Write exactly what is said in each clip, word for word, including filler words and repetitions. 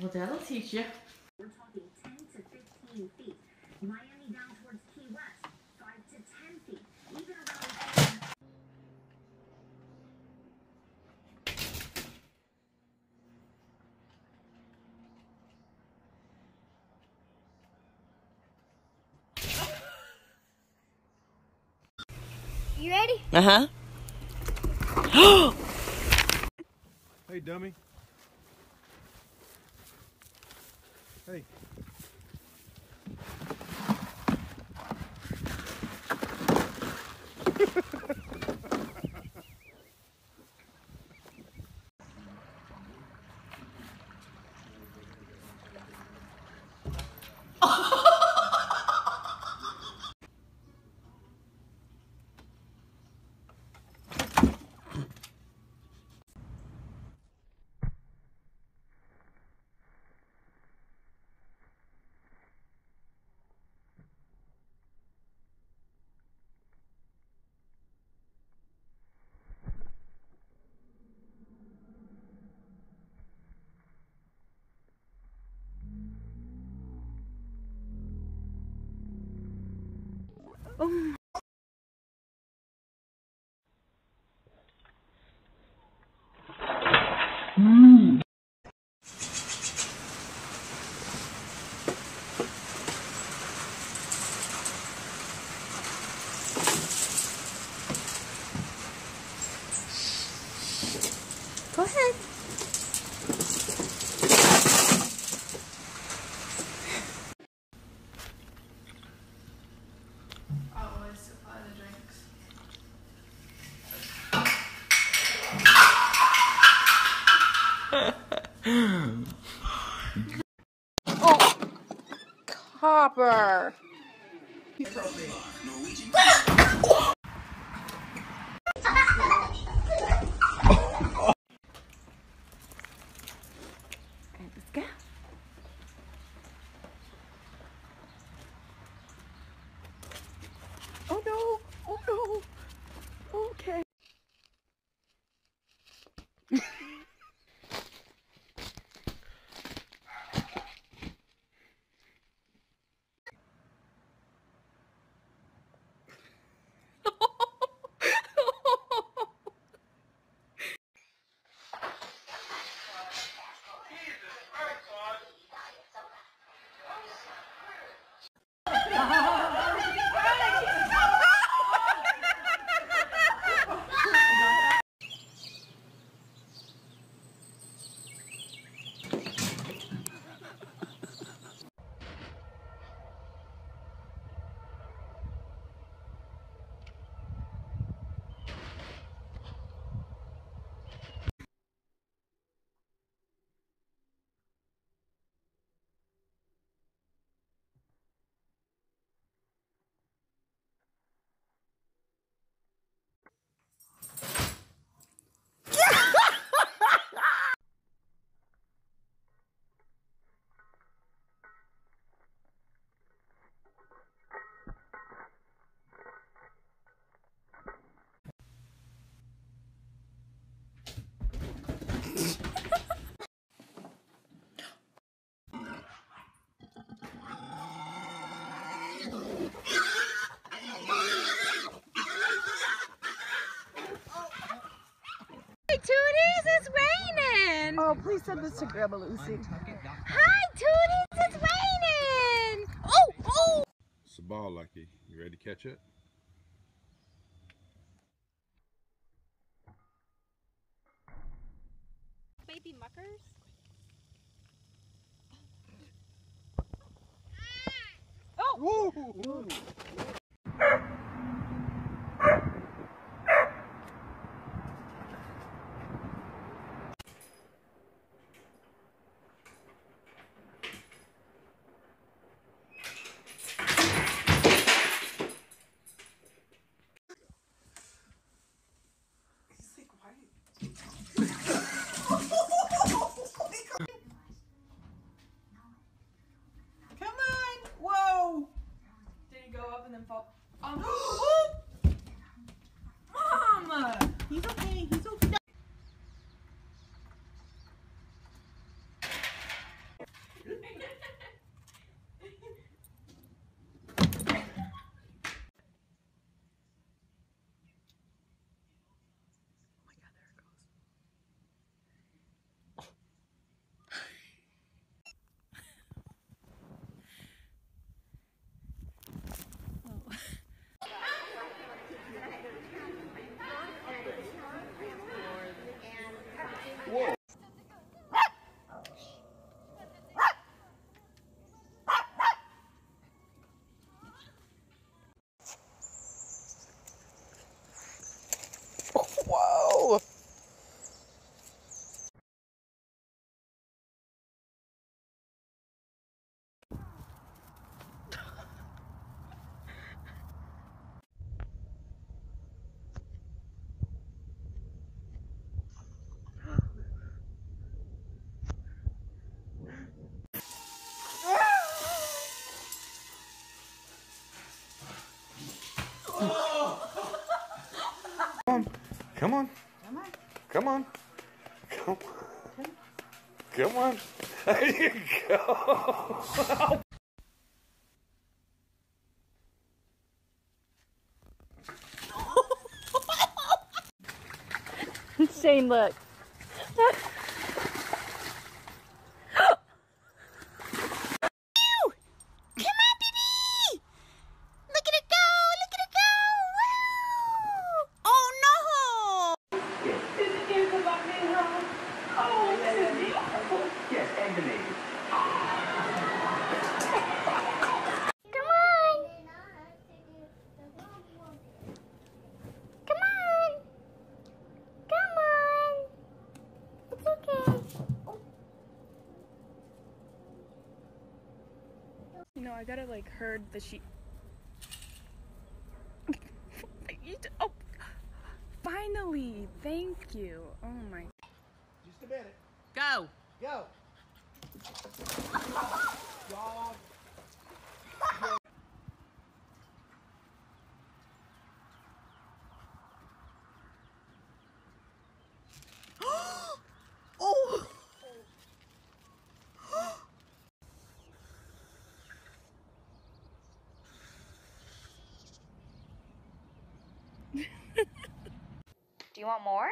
Well, that'll teach you. We're talking ten to fifteen feet. Miami down towards Key West, five to ten feet. Even around You ready? Uh-huh. Hey, dummy. Hey. Go ahead. Always supply the drinks. Oh, Copper. Let's go. Oh no! Oh no! Okay. Hey, Tooties, it's raining. Oh, please send this to Grandma Lucy. Hi, Tooties, it's raining. Oh, oh. It's a ball, Lucky. You ready to catch it? Baby muckers. Woo! Come on! Whoa! Did he go up on. Come on. Come on. Come on. Come on. Come on. There you go. Shane, look. You know, I gotta like herd the sheep. Oh, finally! Thank you. Oh my. Just a minute. Go. Go. Dog. Oh! Do you want more?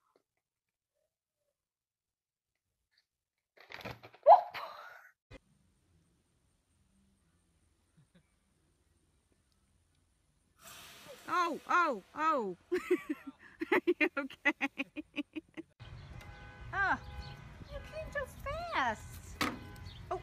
Oh, oh, oh. Are you okay? Ah, you came too fast. Oh,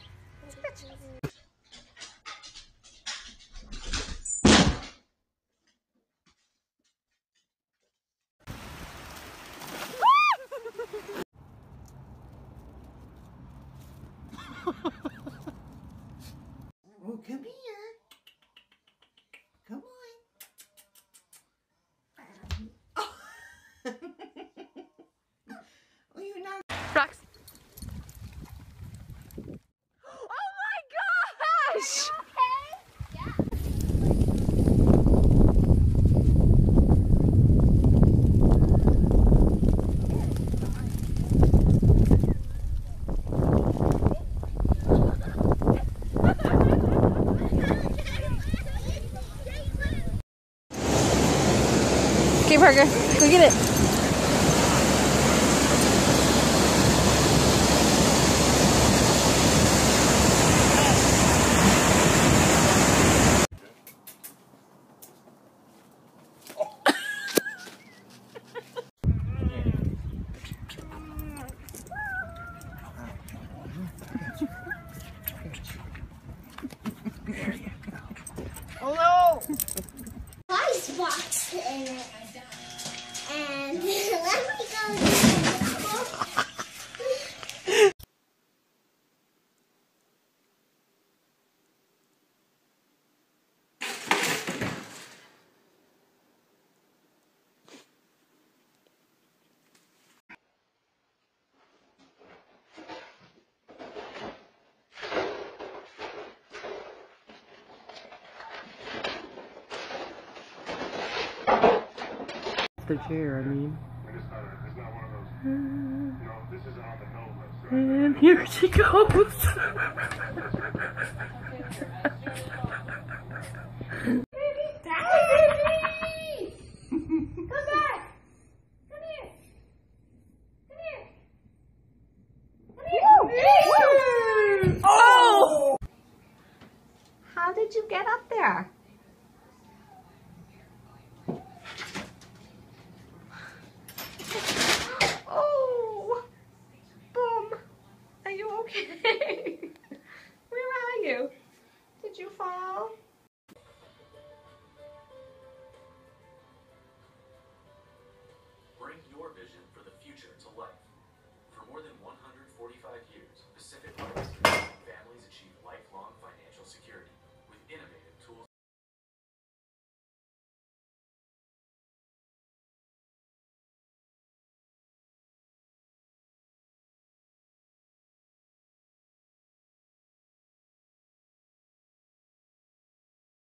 Oh, come here. Come on. Oh, you're not. Rox. Oh my gosh! Okay, Parker, go get it. Oh no! Ice box in it. And let me go. The chair, I mean. It's not, it's not one of those. You know, this isn't on the no list, right? And here she goes. Oh! How did you get up there? Oh, boom. Are you okay? Where are you? Did you fall? Bring your vision for the future to life.